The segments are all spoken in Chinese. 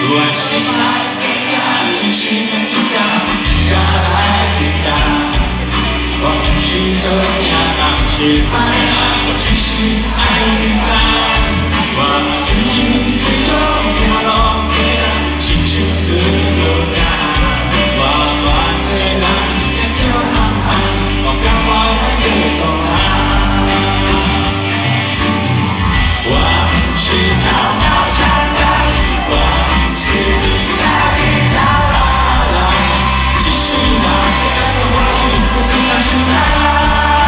我心来的感，你是能抵达，该来抵达。我不是这样，是快乐，我只是爱你吧。我曾经随中掉落最大，心事最无感。我我最难，也就航航，我跟我来最懂啊。我不是找到看看，我不是只想你找到了，只是那天的我不曾想出来。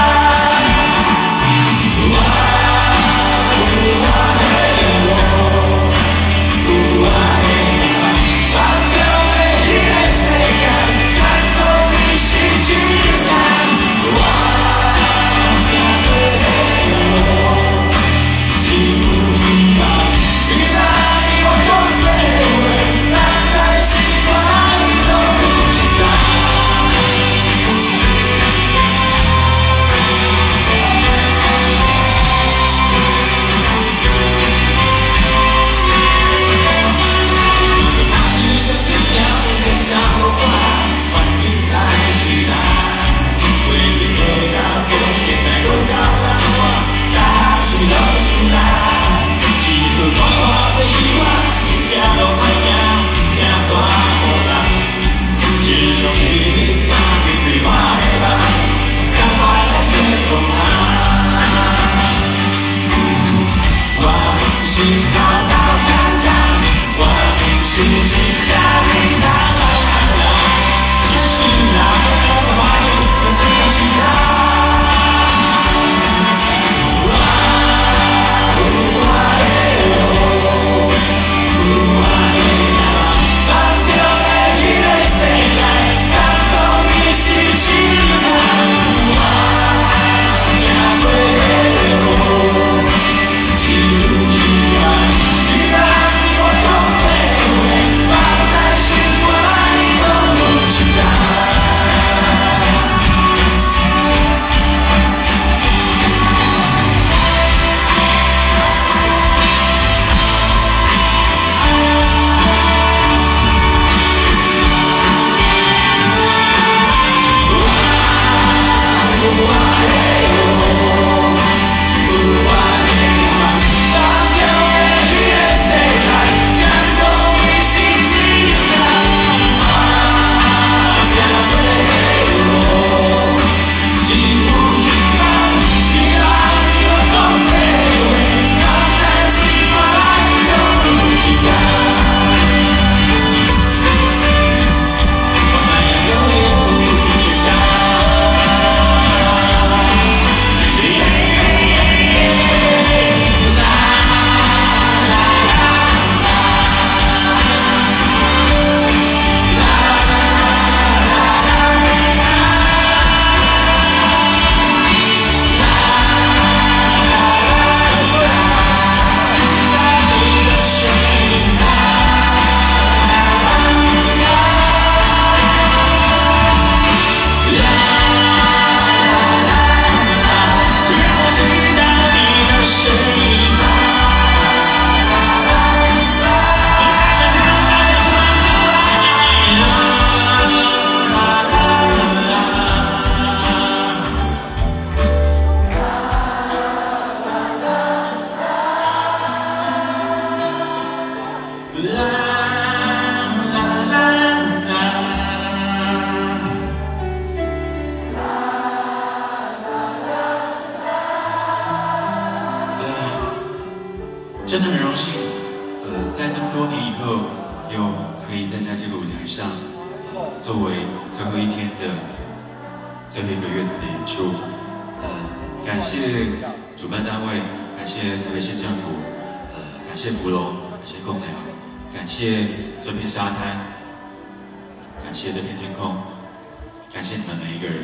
真的很荣幸，在这么多年以后，又可以站在这个舞台上，作为最后一天的最后一个乐团的演出。感谢主办单位，感谢台北县政府，感谢福隆，感谢公寮，感谢这片沙滩，感谢这片天空，感谢你们每一个人。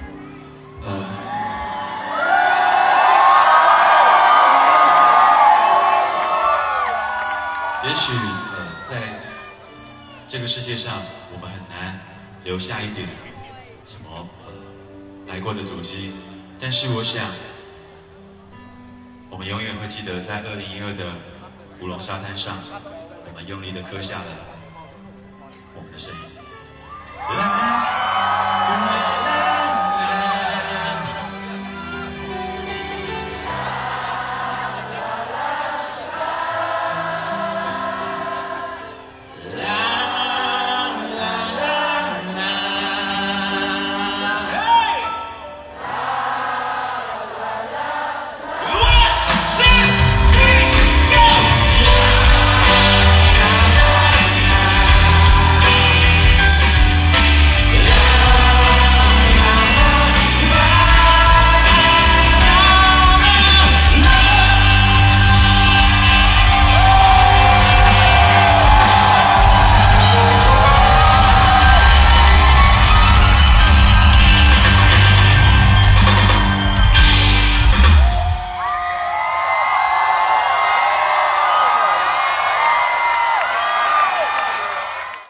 也许在这个世界上，我们很难留下一点什么来过的足迹，但是我想，我们永远会记得在2012的古龙沙滩上，我们用力的刻下了我们的声音。来。